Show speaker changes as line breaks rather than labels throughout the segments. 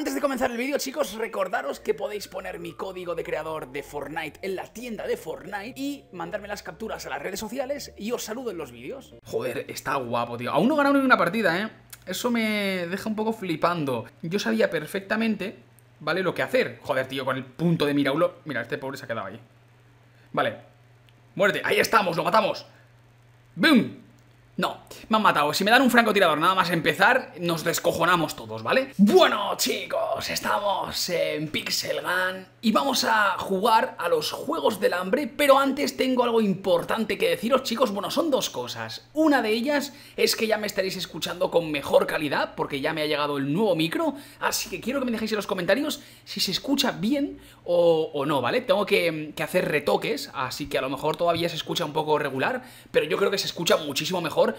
Antes de comenzar el vídeo, chicos, recordaros que podéis poner mi código de creador de Fortnite en la tienda de Fortnite y mandarme las capturas a las redes sociales y os saludo en los vídeos. Joder, está guapo, tío. Aún no he ganado ni una partida, ¿eh? Eso me deja un poco flipando. Yo sabía perfectamente, ¿vale? Lo que hacer. Joder, tío, con el punto de mira. Mira, este pobre se ha quedado ahí. Vale. Muerte. Ahí estamos, lo matamos. ¡Bum! No, me han matado. Si me dan un francotirador nada más empezar, nos descojonamos todos, ¿vale? Bueno, chicos, estamos en Pixel Gun y vamos a jugar a los Juegos del Hambre. Pero antes tengo algo importante que deciros, chicos. Bueno, son dos cosas. Una de ellas es que ya me estaréis escuchando con mejor calidad, porque ya me ha llegado el nuevo micro. Así que quiero que me dejéis en los comentarios si se escucha bien o no, ¿vale? Tengo que hacer retoques, así que a lo mejor todavía se escucha un poco regular, pero yo creo que se escucha muchísimo mejor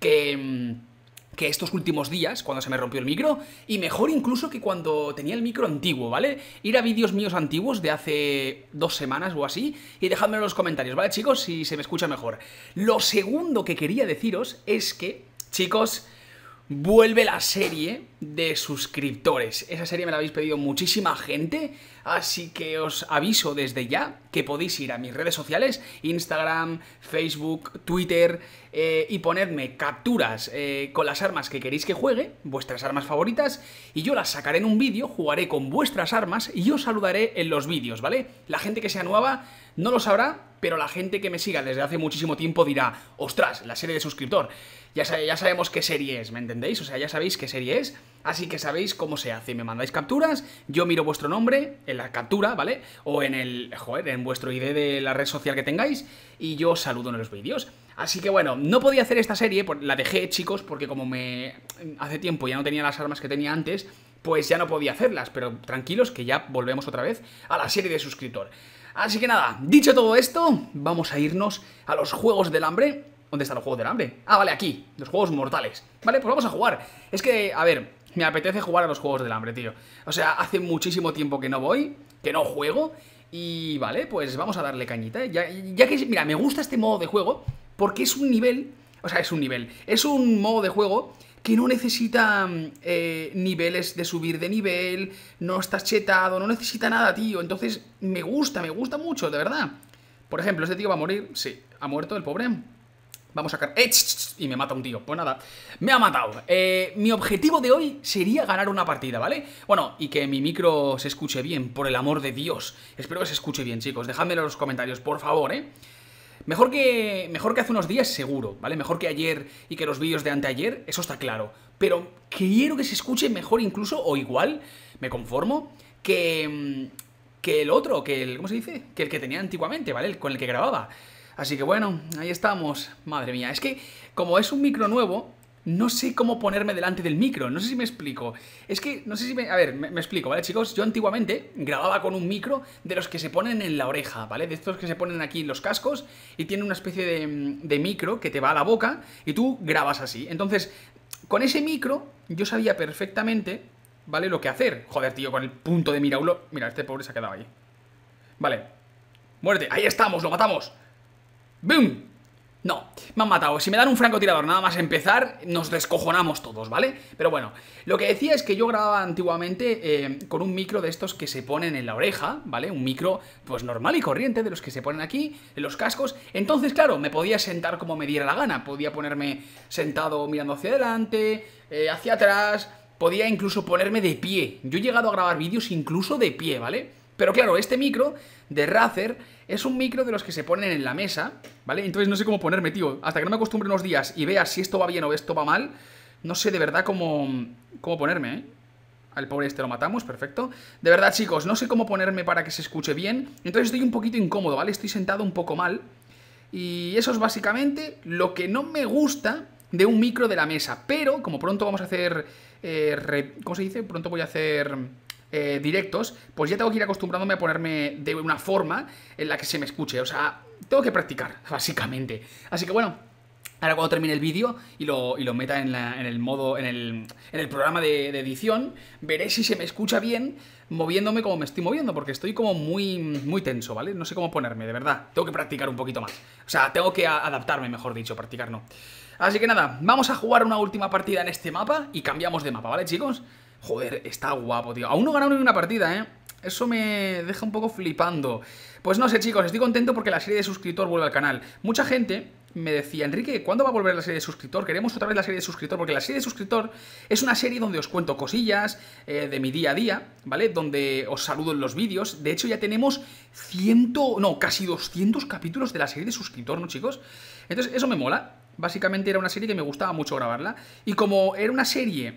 que estos últimos días, cuando se me rompió el micro, y mejor incluso que cuando tenía el micro antiguo, ¿vale? Ir a vídeos míos antiguos de hace 2 semanas o así y dejadme en los comentarios, ¿vale, chicos? Si se me escucha mejor. Lo segundo que quería deciros es que, chicos, vuelve la serie de suscriptores. Esa serie me la habéis pedido muchísima gente, así que os aviso desde ya que podéis ir a mis redes sociales, Instagram, Facebook, Twitter, y ponerme capturas con las armas que queréis que juegue, vuestras armas favoritas, y yo las sacaré en un vídeo, jugaré con vuestras armas y os saludaré en los vídeos, ¿vale? La gente que sea nueva no lo sabrá, pero la gente que me siga desde hace muchísimo tiempo dirá: ostras, la serie de suscriptor. Ya sabemos qué serie es, ¿me entendéis? O sea, ya sabéis qué serie es, así que sabéis cómo se hace. Me mandáis capturas, yo miro vuestro nombre en la captura, ¿vale? O en en vuestro ID de la red social que tengáis, y yo os saludo en los vídeos. Así que bueno, no podía hacer esta serie, la dejé, chicos, porque como hace tiempo ya no tenía las armas que tenía antes, pues ya no podía hacerlas, pero tranquilos que ya volvemos otra vez a la serie de suscriptor. Así que nada, dicho todo esto, vamos a irnos a los Juegos del Hambre. ¿Dónde están los Juegos del Hambre? Ah, vale, aquí, los Juegos Mortales. Vale, pues vamos a jugar. Es que, a ver, me apetece jugar a los Juegos del Hambre, tío. O sea, hace muchísimo tiempo que no voy, que no juego. Y vale, pues vamos a darle cañita. Ya que, mira, me gusta este modo de juego porque es un nivel, o sea, es un modo de juego que no necesita niveles de subir de nivel, no estás chetado, no necesita nada, tío. Entonces, me gusta mucho, de verdad. Por ejemplo, este tío va a morir. Sí, ha muerto el pobre. Vamos a sacar... Y me mata un tío. Pues nada, me ha matado. Mi objetivo de hoy sería ganar una partida, ¿vale? Bueno, y que mi micro se escuche bien, por el amor de Dios. Espero que se escuche bien, chicos. Dejadmelo en los comentarios, por favor, ¿eh? Mejor que hace unos días, seguro, ¿vale? Mejor que ayer y que los vídeos de anteayer, eso está claro. Pero quiero que se escuche mejor incluso, o igual, me conformo, que el otro, ¿cómo se dice? Que el que tenía antiguamente, ¿vale? Con el que grababa. Así que bueno, ahí estamos. Madre mía, es que como es un micro nuevo, no sé cómo ponerme delante del micro. No sé si me explico. Es que, no sé si me... A ver, me explico, ¿vale, chicos? Yo antiguamente grababa con un micro de los que se ponen en la oreja, ¿vale? De estos que se ponen aquí en los cascos y tienen una especie de micro que te va a la boca y tú grabas así. Entonces, con ese micro yo sabía perfectamente, ¿vale? Lo que hacer. Joder, tío, con el punto de mira. Mira, este pobre se ha quedado ahí. Vale. Muerte. Ahí estamos, lo matamos. ¡Bum! No, me han matado. Si me dan un francotirador nada más empezar, nos descojonamos todos, ¿vale? Pero bueno, lo que decía es que yo grababa antiguamente con un micro de estos que se ponen en la oreja, ¿vale? Un micro, pues normal y corriente, de los que se ponen aquí, en los cascos. Entonces, claro, me podía sentar como me diera la gana. Podía ponerme sentado mirando hacia adelante, hacia atrás. Podía incluso ponerme de pie. Yo he llegado a grabar vídeos incluso de pie, ¿vale? Pero claro, este micro de Razer es un micro de los que se ponen en la mesa, ¿vale? Entonces no sé cómo ponerme, tío. Hasta que no me acostumbre unos días y vea si esto va bien o esto va mal, no sé de verdad cómo ponerme, ¿eh? Al pobre este lo matamos, perfecto. De verdad, chicos, no sé cómo ponerme para que se escuche bien. Entonces estoy un poquito incómodo, ¿vale? Estoy sentado un poco mal. Y eso es básicamente lo que no me gusta de un micro de la mesa. Pero, como pronto vamos a hacer... ¿cómo se dice? Pronto voy a hacer... directos, pues ya tengo que ir acostumbrándome a ponerme de una forma en la que se me escuche. O sea, tengo que practicar, básicamente. Así que bueno, ahora cuando termine el vídeo y lo meta en el modo, en el programa de edición, veré si se me escucha bien moviéndome como me estoy moviendo, porque estoy como muy tenso, ¿vale? No sé cómo ponerme, de verdad. Tengo que practicar un poquito más. O sea, tengo que adaptarme, mejor dicho, practicar no. Así que nada, vamos a jugar una última partida en este mapa y cambiamos de mapa, ¿vale, chicos? Joder, está guapo, tío. Aún no he ganado ni una partida, ¿eh? Eso me deja un poco flipando. Pues no sé, chicos, estoy contento porque la serie de suscriptor vuelve al canal. Mucha gente me decía, Enrique, ¿cuándo va a volver la serie de suscriptor? Queremos otra vez la serie de suscriptor, porque la serie de suscriptor es una serie donde os cuento cosillas de mi día a día, ¿vale? Donde os saludo en los vídeos. De hecho, ya tenemos casi 200 capítulos de la serie de suscriptor, ¿no, chicos? Entonces, eso me mola. Básicamente era una serie que me gustaba mucho grabarla. Y como era una serie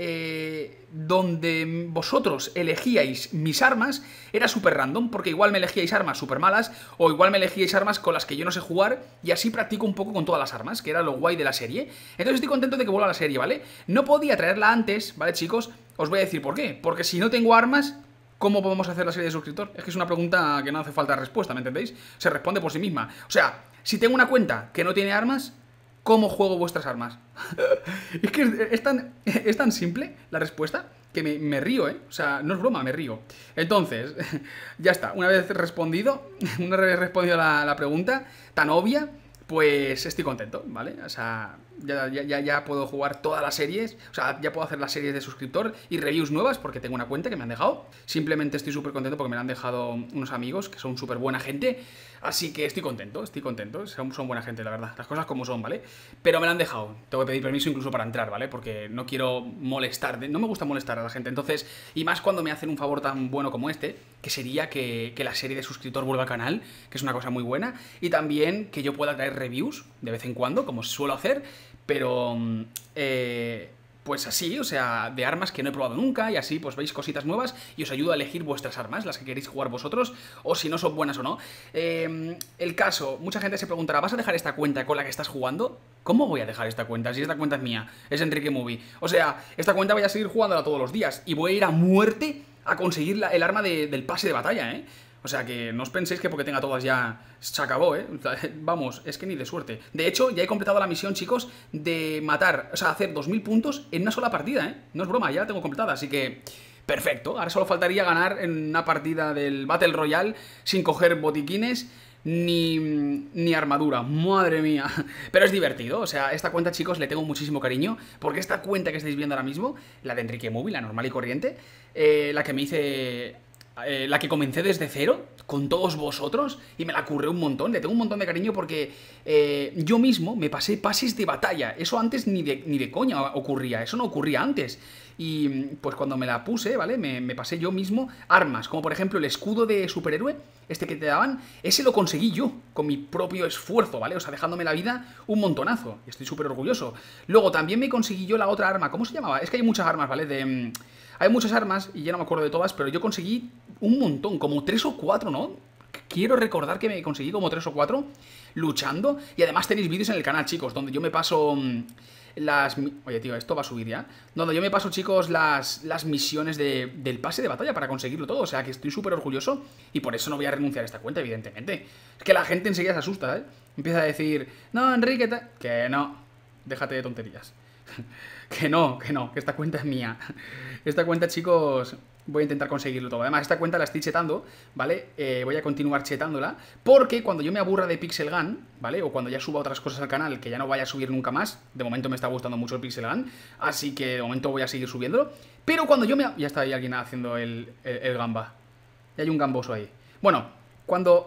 donde vosotros elegíais mis armas, era súper random, porque igual me elegíais armas súper malas, o igual me elegíais armas con las que yo no sé jugar, y así practico un poco con todas las armas, que era lo guay de la serie. Entonces estoy contento de que vuelva la serie, ¿vale? No podía traerla antes, ¿vale, chicos? Os voy a decir por qué. Porque si no tengo armas, ¿cómo podemos hacer la serie de suscriptor? Es que es una pregunta que no hace falta respuesta, ¿me entendéis? Se responde por sí misma. O sea, si tengo una cuenta que no tiene armas, ¿cómo juego vuestras armas? Es que es tan simple la respuesta que me río, ¿eh? O sea, no es broma, me río. Entonces, ya está. Una vez respondido la pregunta tan obvia, pues estoy contento, ¿vale? O sea, ya puedo jugar todas las series. O sea, ya puedo hacer las series de suscriptor y reviews nuevas porque tengo una cuenta que me han dejado. Simplemente estoy súper contento porque me la han dejado unos amigos que son súper buena gente. Así que estoy contento. Son buena gente, la verdad. Las cosas como son, ¿vale? Pero me la han dejado. Tengo que pedir permiso incluso para entrar, ¿vale? Porque no quiero molestar. No me gusta molestar a la gente. Entonces, y más cuando me hacen un favor tan bueno como este, que sería que la serie de suscriptor vuelva al canal, que es una cosa muy buena. Y también que yo pueda traer reviews de vez en cuando, como suelo hacer. Pero, pues así, o sea, de armas que no he probado nunca, y así pues veis cositas nuevas y os ayudo a elegir vuestras armas, las que queréis jugar vosotros, o si no son buenas o no. El caso, mucha gente se preguntará, ¿vas a dejar esta cuenta con la que estás jugando? ¿Cómo voy a dejar esta cuenta? Si esta cuenta es mía, es Enrique Movie. O sea, esta cuenta voy a seguir jugándola todos los días y voy a ir a muerte a conseguir el arma del pase de batalla, ¿eh? O sea, que no os penséis que porque tenga todas ya se acabó, ¿eh? Vamos, es que ni de suerte. De hecho, ya he completado la misión, chicos, de matar, o sea, hacer 2000 puntos en una sola partida, ¿eh? No es broma, ya la tengo completada, así que perfecto. Ahora solo faltaría ganar en una partida del Battle Royale sin coger botiquines ni armadura, madre mía. Pero es divertido, o sea, esta cuenta, chicos, le tengo muchísimo cariño, porque esta cuenta que estáis viendo ahora mismo, la de Enrique Movie, la normal y corriente, la que me hice... la que comencé desde cero, con todos vosotros, y me la curré un montón, le tengo un montón de cariño porque yo mismo me pasé pases de batalla. Eso antes ni de coña ocurría, eso no ocurría antes. Y pues cuando me la puse, ¿vale? Me pasé yo mismo armas, como por ejemplo el escudo de superhéroe, este que te daban, ese lo conseguí yo, con mi propio esfuerzo, ¿vale? O sea, dejándome la vida un montonazo, y estoy súper orgulloso. Luego también me conseguí yo la otra arma, ¿cómo se llamaba? Es que hay muchas armas, ¿vale? Hay muchas armas, y ya no me acuerdo de todas, pero yo conseguí un montón, como 3 o 4, ¿no? Quiero recordar que me conseguí como 3 o 4 luchando, y además tenéis vídeos en el canal, chicos, donde yo me paso Oye, tío, esto va a subir ya. Donde yo me paso, chicos, las misiones del pase de batalla para conseguirlo todo. O sea, que estoy súper orgulloso y por eso no voy a renunciar a esta cuenta, evidentemente. Es que la gente enseguida se asusta, ¿eh? Empieza a decir, no, Enrique, que no, déjate de tonterías. Que no, que esta cuenta es mía. Esta cuenta, chicos, voy a intentar conseguirlo todo. Además, esta cuenta la estoy chetando, ¿vale? Voy a continuar chetándola, porque cuando yo me aburra de Pixel Gun, ¿vale? O cuando ya suba otras cosas al canal que ya no vaya a subir nunca más. De momento me está gustando mucho el Pixel Gun, así que de momento voy a seguir subiéndolo. Pero cuando yo me... Ya está ahí alguien haciendo el gamba. Ya hay un gamboso ahí. Bueno, cuando...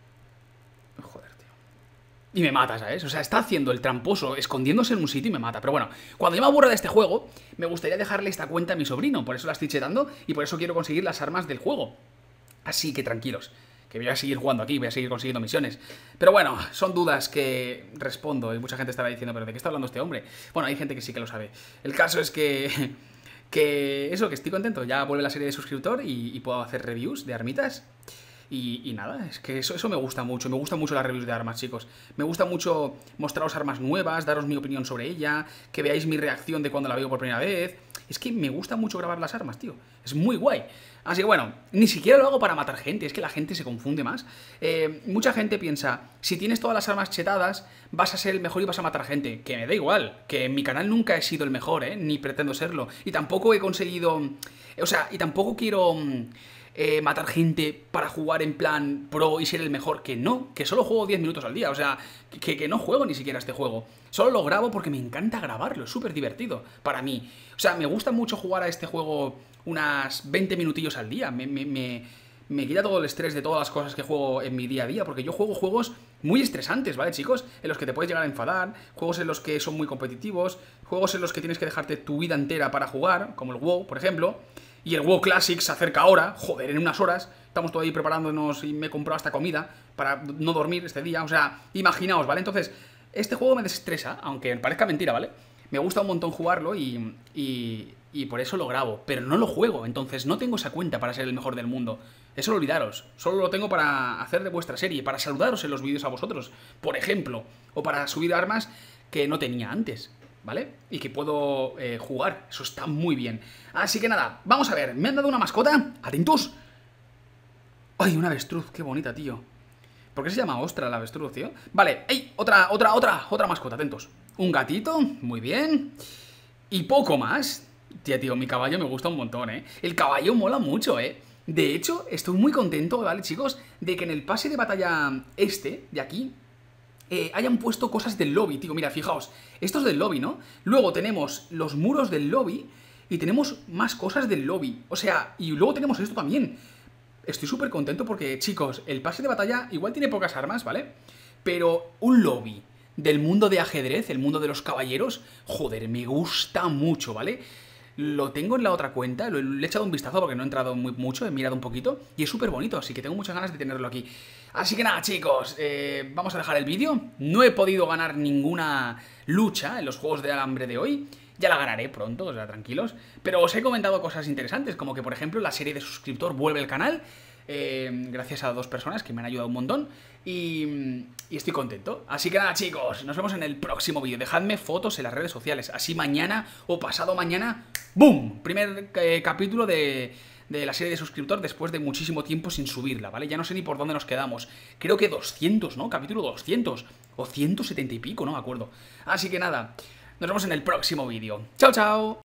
Joder, tío. Y me mata, ¿sabes? O sea, está haciendo el tramposo, escondiéndose en un sitio y me mata. Pero bueno, cuando yo me aburra de este juego, me gustaría dejarle esta cuenta a mi sobrino. Por eso la estoy chetando y por eso quiero conseguir las armas del juego. Así que tranquilos, que voy a seguir jugando aquí, voy a seguir consiguiendo misiones. Pero bueno, son dudas que respondo y mucha gente estará diciendo, ¿pero de qué está hablando este hombre? Bueno, hay gente que sí que lo sabe. El caso es que... que estoy contento. Ya vuelve la serie de suscriptor y puedo hacer reviews de armitas. Y nada, es que eso me gusta mucho. Me gustan mucho las reviews de armas, chicos. Me gusta mucho mostraros armas nuevas, daros mi opinión sobre ella, que veáis mi reacción de cuando la veo por primera vez. Es que me gusta mucho grabar las armas, tío. Es muy guay. Así que bueno, ni siquiera lo hago para matar gente, es que la gente se confunde más. Mucha gente piensa, si tienes todas las armas chetadas, vas a ser el mejor y vas a matar gente. Que me da igual, que en mi canal nunca he sido el mejor, ni pretendo serlo. Y tampoco he conseguido... O sea, y tampoco quiero... matar gente para jugar en plan pro y ser el mejor, que no, que solo juego 10 minutos al día, o sea, que no juego ni siquiera este juego. Solo lo grabo porque me encanta grabarlo, es súper divertido para mí. O sea, me gusta mucho jugar a este juego unas 20 minutillos al día, me quita todo el estrés de todas las cosas que juego en mi día a día, porque yo juego juegos muy estresantes, ¿vale, chicos? En los que te puedes llegar a enfadar, juegos en los que son muy competitivos, juegos en los que tienes que dejarte tu vida entera para jugar, como el WoW, por ejemplo. Y el WoW Classic se acerca ahora, joder, en unas horas. Estamos todavía preparándonos y me he comprado hasta comida para no dormir este día. O sea, imaginaos, ¿vale? Entonces, este juego me desestresa, aunque parezca mentira, ¿vale? Me gusta un montón jugarlo y por eso lo grabo, pero no lo juego. Entonces no tengo esa cuenta para ser el mejor del mundo. Eso olvidaros. Solo lo tengo para hacer de vuestra serie, para saludaros en los vídeos a vosotros, por ejemplo. O para subir armas que no tenía antes, ¿vale? Y que puedo jugar. Eso está muy bien. Así que nada, vamos a ver. Me han dado una mascota. Atentos. ¡Ay, una avestruz! ¡Qué bonita, tío! ¿Por qué se llama ostra la avestruz, tío? Vale, ¡ey! Otra mascota, atentos. Un gatito, muy bien. Y poco más. Tío, mi caballo me gusta un montón, ¿eh? El caballo mola mucho, ¿eh? De hecho, estoy muy contento, ¿vale, chicos? De que en el pase de batalla de aquí, hayan puesto cosas del lobby, tío. Mira, fijaos, esto es del lobby, ¿no? Luego tenemos los muros del lobby y tenemos más cosas del lobby. O sea, y luego tenemos esto también. Estoy súper contento porque, chicos, el pase de batalla igual tiene pocas armas, ¿vale? Pero un lobby del mundo de ajedrez, el mundo de los caballeros, joder, me gusta mucho, ¿vale? Lo tengo en la otra cuenta, le he echado un vistazo porque no he entrado mucho, he mirado un poquito y es súper bonito, así que tengo muchas ganas de tenerlo aquí. Así que nada, chicos, vamos a dejar el vídeo. No he podido ganar ninguna lucha en los juegos de alambre de hoy. Ya la ganaré pronto, o sea, tranquilos. Pero os he comentado cosas interesantes, como que, por ejemplo, la serie de suscriptor vuelve al canal. Gracias a 2 personas que me han ayudado un montón. Y estoy contento. Así que nada, chicos, nos vemos en el próximo vídeo. Dejadme fotos en las redes sociales. Así mañana o pasado mañana, ¡boom! Primer capítulo de la serie de suscriptor después de muchísimo tiempo sin subirla, ¿vale? Ya no sé ni por dónde nos quedamos. Creo que 200, ¿no? Capítulo 200. O 170 y pico, no me acuerdo. Así que nada, nos vemos en el próximo vídeo. ¡Chao, chao!